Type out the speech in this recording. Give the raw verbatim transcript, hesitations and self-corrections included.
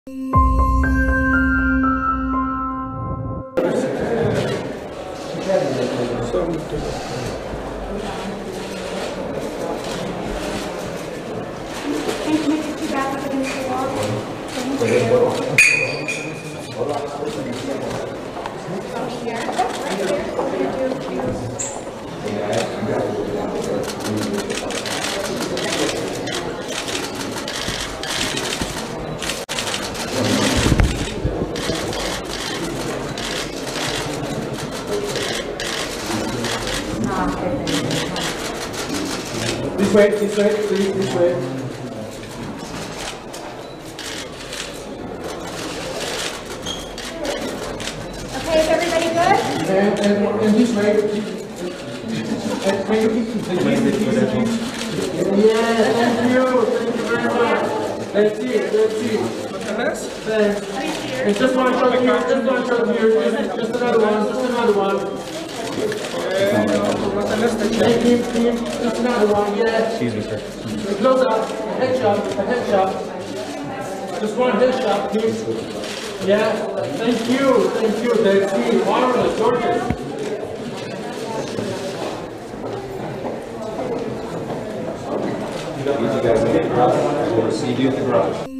This way, this way, please, this way. Okay, is everybody good? And, and, and this way. And can you keep the Yeah, thank you, thank you very much. Let's see, let's see. Thanks. And just one shot here, just one shot here, just, just another one, just another one. Thank you, team. Just another one, yeah. Excuse me, sir. Close up, a headshot, a headshot. Just one headshot, please. Yeah, thank you, thank you. Let's see, marvelous, gorgeous. You guys in the garage. We'll see you at the garage.